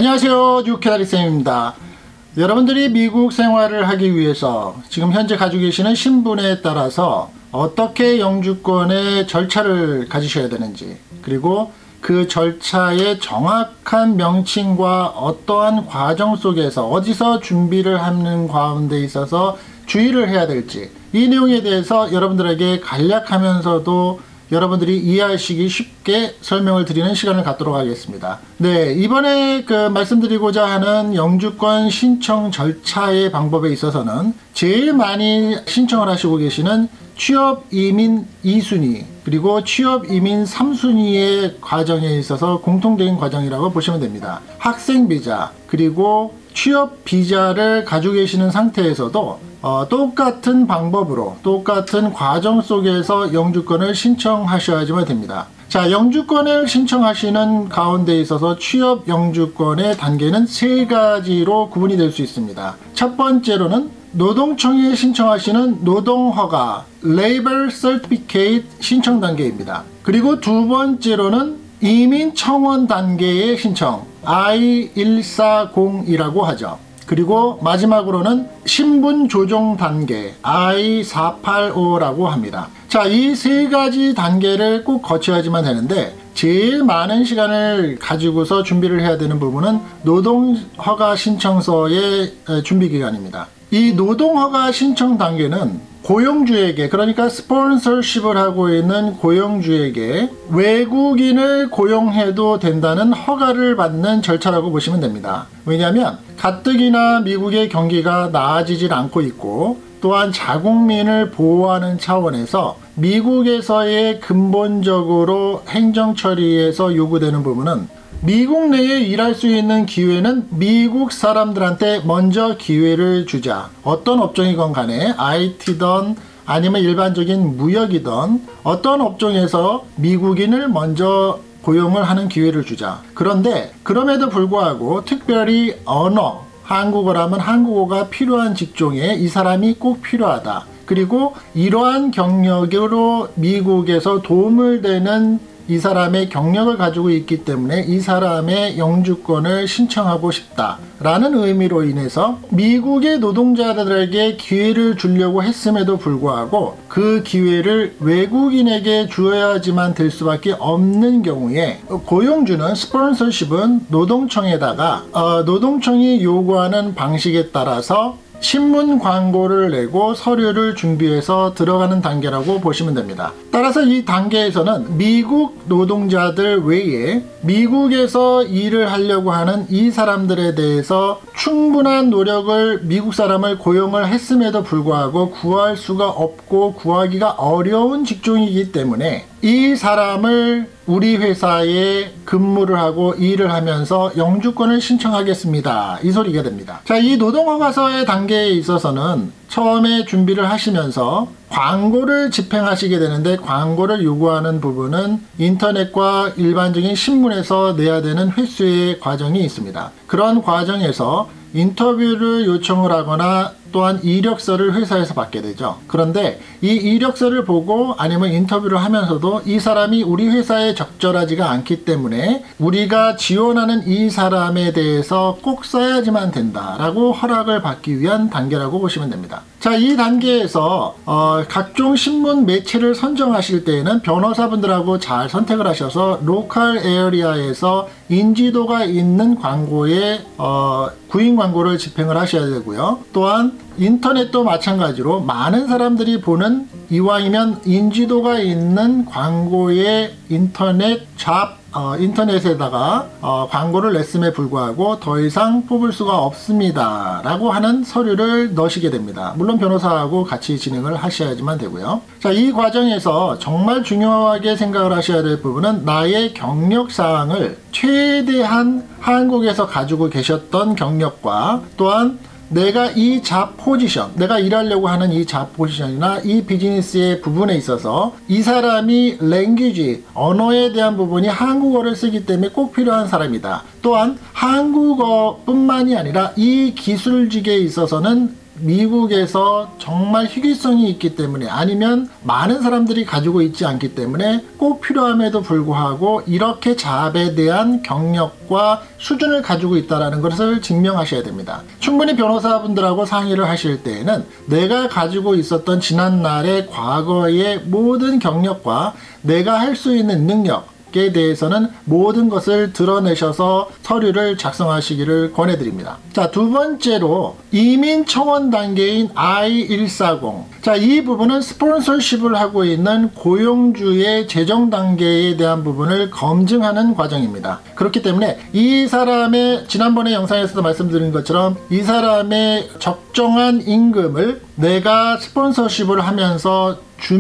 안녕하세요, 뉴캐나리쌤입니다. 여러분들이 미국 생활을 하기 위해서 지금 현재 가지고 계시는 신분에 따라서 어떻게 영주권의 절차를 가지셔야 되는지, 그리고 그 절차의 정확한 명칭과 어떠한 과정 속에서 어디서 준비를 하는 가운데 있어서 주의를 해야 될지, 이 내용에 대해서 여러분들에게 간략하면서도 여러분들이 이해하시기 쉽게 설명을 드리는 시간을 갖도록 하겠습니다. 네, 이번에 말씀드리고자 하는 영주권 신청 절차의 방법에 있어서는 제일 많이 신청을 하시고 계시는 취업이민 2순위 그리고 취업이민 3순위의 과정에 있어서 공통적인 과정이라고 보시면 됩니다. 학생비자 그리고 취업비자를 가지고 계시는 상태에서도 똑같은 방법으로 똑같은 과정 속에서 영주권을 신청하셔야지만 됩니다. 자, 영주권을 신청하시는 가운데 있어서 취업 영주권의 단계는 세 가지로 구분이 될 수 있습니다. 첫 번째로는 노동청에 신청하시는 노동허가 Labor Certificate 신청 단계입니다. 그리고 두 번째로는 이민청원 단계의 신청 I-140이라고 하죠. 그리고 마지막으로는 신분 조정 단계 I-485라고 합니다. 자, 이 세 가지 단계를 꼭 거쳐야지만 되는데 제일 많은 시간을 가지고서 준비를 해야 되는 부분은 노동허가 신청서의 준비 기간입니다. 이 노동허가 신청 단계는 고용주에게, 그러니까 스폰서십을 하고 있는 고용주에게 외국인을 고용해도 된다는 허가를 받는 절차라고 보시면 됩니다. 왜냐하면 가뜩이나 미국의 경기가 나아지질 않고 있고, 또한 자국민을 보호하는 차원에서 미국에서의 근본적으로 행정 처리에서 요구되는 부분은 미국 내에 일할 수 있는 기회는 미국 사람들한테 먼저 기회를 주자. 어떤 업종이건 간에 IT든 아니면 일반적인 무역이든 어떤 업종에서 미국인을 먼저 고용을 하는 기회를 주자. 그런데 그럼에도 불구하고 특별히 언어, 한국어라면 한국어가 필요한 직종에 이 사람이 꼭 필요하다. 그리고 이러한 경력으로 미국에서 도움을 되는 이 사람의 경력을 가지고 있기 때문에 이 사람의 영주권을 신청하고 싶다 라는 의미로 인해서 미국의 노동자들에게 기회를 주려고 했음에도 불구하고 그 기회를 외국인에게 주어야지만 될 수밖에 없는 경우에 고용주는 스폰서십은 노동청에다가 노동청이 요구하는 방식에 따라서 신문 광고를 내고 서류를 준비해서 들어가는 단계라고 보시면 됩니다. 따라서 이 단계에서는 미국 노동자들 외에 미국에서 일을 하려고 하는 이 사람들에 대해서 충분한 노력을 미국 사람을 고용을 했음에도 불구하고 구할 수가 없고 구하기가 어려운 직종이기 때문에 이 사람을 우리 회사에 근무를 하고 일을 하면서 영주권을 신청하겠습니다. 이 소리가 됩니다. 자, 이 노동허가서의 단계에 있어서는 처음에 준비를 하시면서 광고를 집행하시게 되는데, 광고를 요구하는 부분은 인터넷과 일반적인 신문에서 내야 되는 횟수의 과정이 있습니다. 그런 과정에서 인터뷰를 요청을 하거나 또한 이력서를 회사에서 받게 되죠. 그런데 이 이력서를 보고 아니면 인터뷰를 하면서도 이 사람이 우리 회사에 적절하지가 않기 때문에 우리가 지원하는 이 사람에 대해서 꼭 써야지만 된다라고 허락을 받기 위한 단계라고 보시면 됩니다. 자, 이 단계에서 각종 신문 매체를 선정하실 때에는 변호사분들하고 잘 선택을 하셔서 로컬 에어리아에서 인지도가 있는 광고에 구인 광고를 집행을 하셔야 되고요. 또한 인터넷도 마찬가지로 많은 사람들이 보는, 이왕이면 인지도가 있는 광고에 인터넷에다가 광고를 냈음에 불구하고 더 이상 뽑을 수가 없습니다 라고 하는 서류를 넣으시게 됩니다. 물론 변호사하고 같이 진행을 하셔야지만 되고요. 자, 이 과정에서 정말 중요하게 생각을 하셔야 될 부분은 나의 경력사항을 최대한 한국에서 가지고 계셨던 경력과 또한 내가 이 잡 포지션, 내가 일하려고 하는 이 잡 포지션이나 이 비즈니스의 부분에 있어서 이 사람이 랭귀지, 언어에 대한 부분이 한국어를 쓰기 때문에 꼭 필요한 사람이다. 또한 한국어뿐만이 아니라 이 기술직에 있어서는 미국에서 정말 희귀성이 있기 때문에 아니면 많은 사람들이 가지고 있지 않기 때문에 꼭 필요함에도 불구하고 이렇게 잡에 대한 경력과 수준을 가지고 있다는 것을 증명하셔야 됩니다. 충분히 변호사분들하고 상의를 하실 때에는 내가 가지고 있었던 지난날의 과거의 모든 경력과 내가 할 수 있는 능력에 대해서는 모든 것을 드러내셔서 서류를 작성하시기를 권해드립니다. 자, 두 번째로 이민 청원 단계인 I-140. 자, 이 부분은 스폰서십을 하고 있는 고용주의 재정 단계에 대한 부분을 검증하는 과정입니다. 그렇기 때문에 이 사람의 지난번에 영상에서도 말씀드린 것처럼 이 사람의 적정한 임금을 내가 스폰서십을 하면서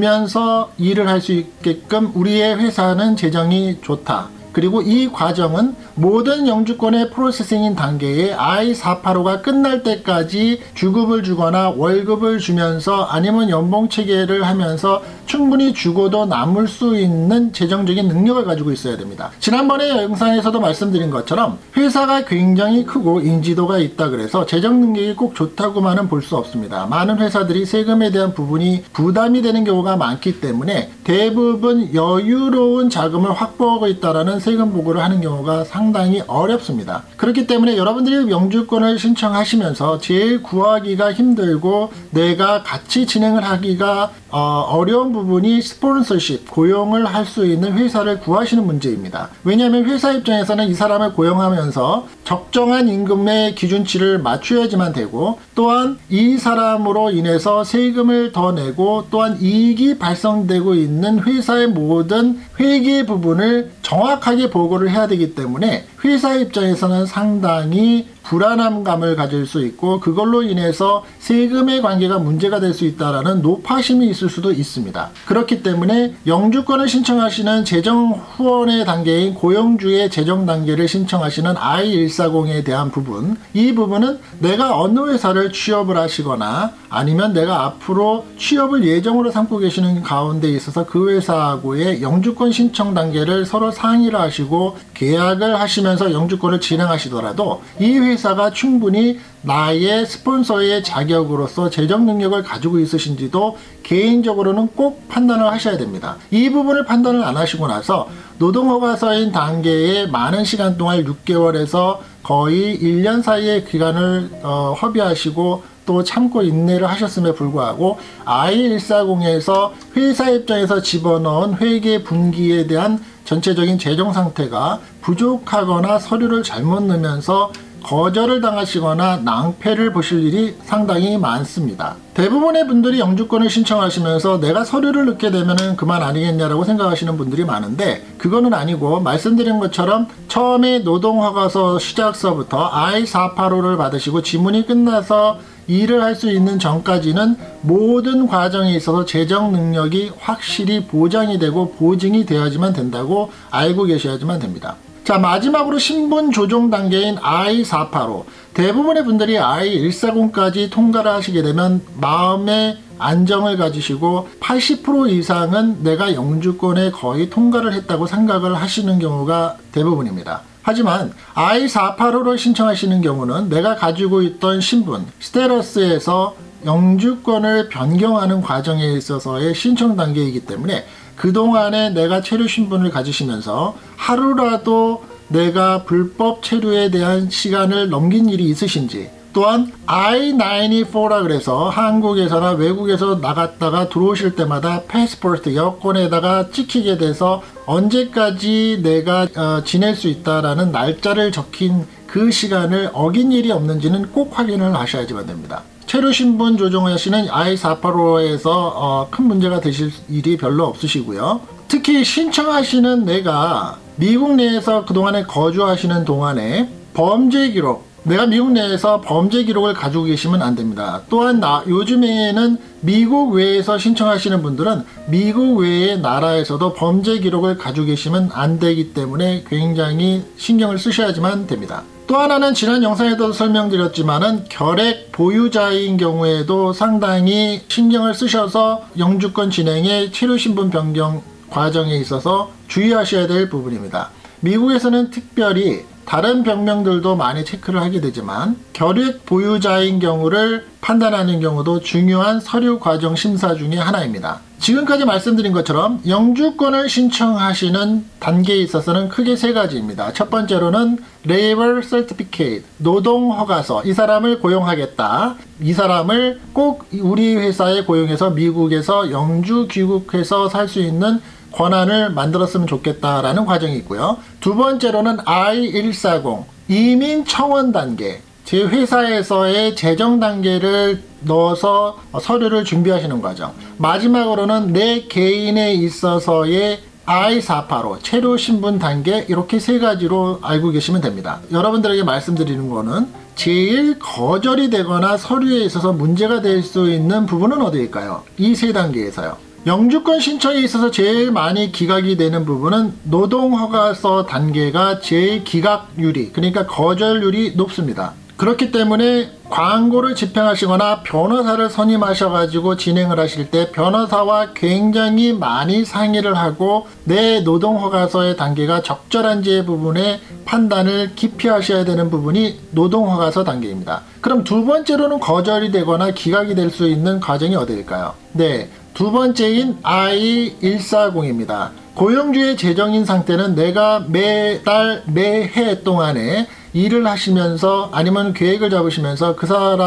주면서 일을 할 수 있게끔 우리의 회사는 재정이 좋다. 그리고 이 과정은 모든 영주권의 프로세싱인 단계에 I-485가 끝날 때까지 주급을 주거나 월급을 주면서 아니면 연봉 체계를 하면서 충분히 주고도 남을 수 있는 재정적인 능력을 가지고 있어야 됩니다. 지난번에 영상에서도 말씀드린 것처럼 회사가 굉장히 크고 인지도가 있다 그래서 재정 능력이 꼭 좋다고만은 볼 수 없습니다. 많은 회사들이 세금에 대한 부분이 부담이 되는 경우가 많기 때문에 대부분 여유로운 자금을 확보하고 있다는 세금 보고를 하는 경우가 상당히 어렵습니다. 그렇기 때문에 여러분들이 영주권을 신청하시면서 제일 구하기가 힘들고 내가 같이 진행을 하기가 어려운 부분이 스폰서십, 고용을 할 수 있는 회사를 구하시는 문제입니다. 왜냐하면 회사 입장에서는 이 사람을 고용하면서 적정한 임금의 기준치를 맞춰야지만 되고 또한 이 사람으로 인해서 세금을 더 내고 또한 이익이 발생되고 있는 회사의 모든 회계 부분을 정확하게 보고를 해야 되기 때문에 회사 입장에서는 상당히 불안함감을 가질 수 있고 그걸로 인해서 세금의 관계가 문제가 될 수 있다는 노파심이 있을 수도 있습니다. 그렇기 때문에 영주권을 신청하시는 재정 후원의 단계인 고용주의 재정 단계를 신청하시는 I-140에 대한 부분, 이 부분은 내가 어느 회사를 취업을 하시거나 아니면 내가 앞으로 취업을 예정으로 삼고 계시는 가운데 있어서 그 회사하고의 영주권 신청 단계를 서로 상의를 하시고 계약을 하시면서 영주권을 진행하시더라도 이 회사가 충분히 나의 스폰서의 자격으로서 재정 능력을 가지고 있으신지도 개인적으로는 꼭 판단을 하셔야 됩니다. 이 부분을 판단을 안 하시고 나서 노동허가서인 단계에 많은 시간 동안 6개월에서 거의 1년 사이의 기간을 허비하시고 또 참고 인내를 하셨음에 불구하고 I-140에서 회사 입장에서 집어넣은 회계 분기에 대한 전체적인 재정 상태가 부족하거나 서류를 잘못 넣으면서 거절을 당하시거나 낭패를 보실 일이 상당히 많습니다. 대부분의 분들이 영주권을 신청하시면서 내가 서류를 넣게 되면 그만 아니겠냐라고 생각하시는 분들이 많은데 그거는 아니고 말씀드린 것처럼 처음에 노동허가서 시작서부터 I-485를 받으시고 지문이 끝나서 일을 할 수 있는 전까지는 모든 과정에 있어서 재정 능력이 확실히 보장이 되고 보증이 되어야지만 된다고 알고 계셔야지만 됩니다. 자, 마지막으로 신분 조정 단계인 I-485. 대부분의 분들이 I-140까지 통과를 하시게 되면 마음의 안정을 가지시고 80% 이상은 내가 영주권에 거의 통과를 했다고 생각을 하시는 경우가 대부분입니다. 하지만 I-485를 신청하시는 경우는 내가 가지고 있던 신분, 스테러스에서 영주권을 변경하는 과정에 있어서의 신청 단계이기 때문에 그동안에 내가 체류 신분을 가지시면서 하루라도 내가 불법 체류에 대한 시간을 넘긴 일이 있으신지, 또한 I-94라 그래서 한국에서나 외국에서 나갔다가 들어오실 때마다 패스포트 여권에다가 찍히게 돼서 언제까지 내가 지낼 수 있다라는 날짜를 적힌 그 시간을 어긴 일이 없는지는 꼭 확인을 하셔야지만 됩니다. 체류 신분 조정하시는 I-485에서 큰 문제가 되실 일이 별로 없으시고요. 특히 신청하시는 내가 미국 내에서 그동안에 거주하시는 동안에 범죄 기록, 내가 미국 내에서 범죄 기록을 가지고 계시면 안 됩니다. 또한 요즘에는 미국 외에서 신청하시는 분들은 미국 외의 나라에서도 범죄 기록을 가지고 계시면 안 되기 때문에 굉장히 신경을 쓰셔야지만 됩니다. 또 하나는 지난 영상에도 설명드렸지만은 결핵 보유자인 경우에도 상당히 신경을 쓰셔서 영주권 진행에 체류 신분 변경 과정에 있어서 주의하셔야 될 부분입니다. 미국에서는 특별히 다른 병명들도 많이 체크를 하게 되지만 결핵 보유자인 경우를 판단하는 경우도 중요한 서류 과정 심사 중에 하나입니다. 지금까지 말씀드린 것처럼 영주권을 신청하시는 단계에 있어서는 크게 세 가지입니다. 첫 번째로는 Labor Certificate, 노동허가서, 이 사람을 고용하겠다. 이 사람을 꼭 우리 회사에 고용해서 미국에서 영주 귀국해서 살 수 있는 권한을 만들었으면 좋겠다라는 과정이 있고요. 두 번째로는 I-140, 이민 청원 단계. 제 회사에서의 재정 단계를 넣어서 서류를 준비하시는 과정. 마지막으로는 내 개인에 있어서의 I-485, 체류 신분 단계, 이렇게 세 가지로 알고 계시면 됩니다. 여러분들에게 말씀드리는 거는 제일 거절이 되거나 서류에 있어서 문제가 될 수 있는 부분은 어디일까요? 이 세 단계에서요. 영주권 신청에 있어서 제일 많이 기각이 되는 부분은 노동허가서 단계가 제일 기각률이, 그러니까 거절률이 높습니다. 그렇기 때문에 광고를 집행하시거나 변호사를 선임하셔가지고 진행을 하실 때 변호사와 굉장히 많이 상의를 하고 내 노동허가서의 단계가 적절한지의 부분에 판단을 깊이 하셔야 되는 부분이 노동허가서 단계입니다. 그럼 두 번째로는 거절이 되거나 기각이 될 수 있는 과정이 어디일까요? 네, 두 번째인 I-140입니다. 고용주의 재정인 상태는 내가 매달, 매해 동안에 일을 하시면서 아니면 계획을 잡으시면서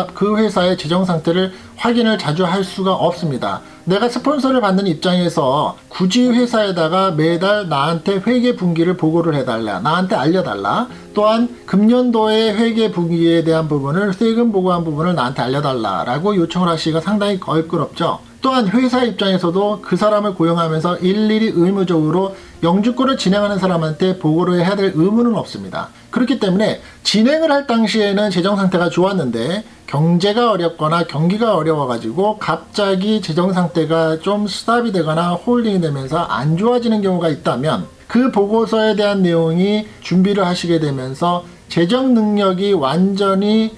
그 회사의 재정 상태를 확인을 자주 할 수가 없습니다. 내가 스폰서를 받는 입장에서 굳이 회사에다가 매달 나한테 회계 분기를 보고를 해달라, 나한테 알려달라, 또한 금년도의 회계 분기에 대한 부분을, 세금 보고한 부분을 나한테 알려달라 라고 요청을 하시기가 상당히 껄끄럽죠. 또한 회사 입장에서도 그 사람을 고용하면서 일일이 의무적으로 영주권을 진행하는 사람한테 보고를 해야 될 의무는 없습니다. 그렇기 때문에 진행을 할 당시에는 재정 상태가 좋았는데 경제가 어렵거나 경기가 어려워가지고 갑자기 재정 상태가 좀 스탑이 되거나 홀딩이 되면서 안 좋아지는 경우가 있다면 그 보고서에 대한 내용이 준비를 하시게 되면서 재정 능력이 완전히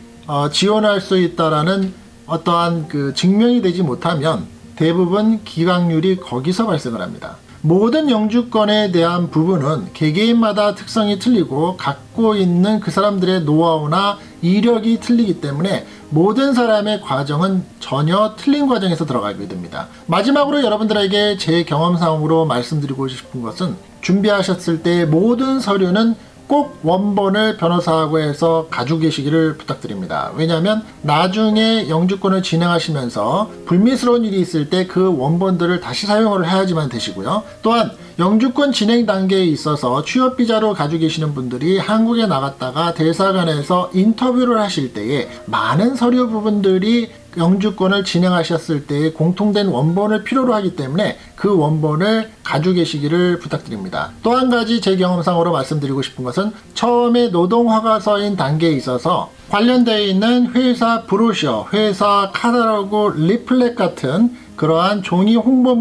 지원할 수 있다라는 어떠한 그 증명이 되지 못하면 대부분 기각률이 거기서 발생을 합니다. 모든 영주권에 대한 부분은 개개인마다 특성이 틀리고 갖고 있는 그 사람들의 노하우나 이력이 틀리기 때문에 모든 사람의 과정은 전혀 틀린 과정에서 들어가게 됩니다. 마지막으로 여러분들에게 제 경험상으로 말씀드리고 싶은 것은 준비하셨을 때 모든 서류는 꼭 원본을 변호사하고 해서 가지고 계시기를 부탁드립니다. 왜냐하면 나중에 영주권을 진행하시면서 불미스러운 일이 있을 때 그 원본들을 다시 사용을 해야지만 되시고요. 또한 영주권 진행 단계에 있어서 취업비자로 가지고 계시는 분들이 한국에 나갔다가 대사관에서 인터뷰를 하실 때에 많은 서류 부분들이 영주권을 진행하셨을 때에 공통된 원본을 필요로 하기 때문에 그 원본을 가지고 계시기를 부탁드립니다. 또 한 가지 제 경험상으로 말씀드리고 싶은 것은 처음에 노동허가서인 단계에 있어서 관련되어 있는 회사 브로셔, 회사 카탈로그, 리플렛 같은 그러한 종이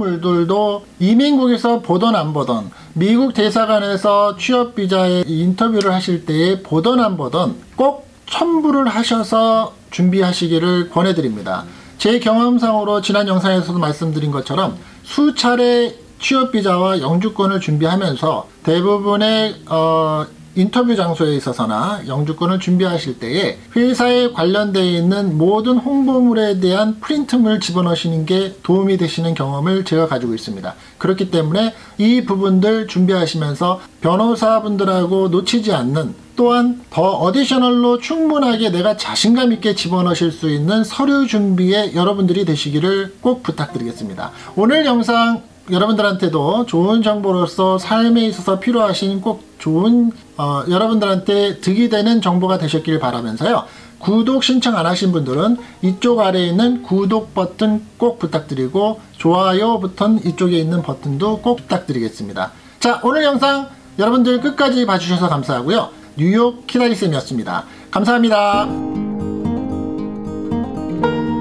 홍보물들도 이민국에서 보던 안 보던, 미국 대사관에서 취업비자에 인터뷰를 하실 때에 보던 안 보던 꼭 첨부를 하셔서 준비하시기를 권해드립니다. 제 경험상으로 지난 영상에서도 말씀드린 것처럼 수차례 취업비자와 영주권을 준비하면서 대부분의 인터뷰 장소에 있어서나 영주권을 준비하실 때에 회사에 관련되어 있는 모든 홍보물에 대한 프린트물 집어넣으시는 게 도움이 되시는 경험을 제가 가지고 있습니다. 그렇기 때문에 이 부분들 준비하시면서 변호사분들하고 놓치지 않는, 또한 더 어디셔널로 충분하게 내가 자신감 있게 집어넣으실 수 있는 서류 준비에 여러분들이 되시기를 꼭 부탁드리겠습니다. 오늘 영상 여러분들한테도 좋은 정보로서 삶에 있어서 필요하신 꼭 좋은 여러분들한테 득이 되는 정보가 되셨길 바라면서요. 구독 신청 안 하신 분들은 이쪽 아래에 있는 구독 버튼 꼭 부탁드리고 좋아요 버튼 이쪽에 있는 버튼도 꼭 부탁드리겠습니다. 자, 오늘 영상 여러분들 끝까지 봐주셔서 감사하고요. 뉴욕 키다리쌤이었습니다. 감사합니다.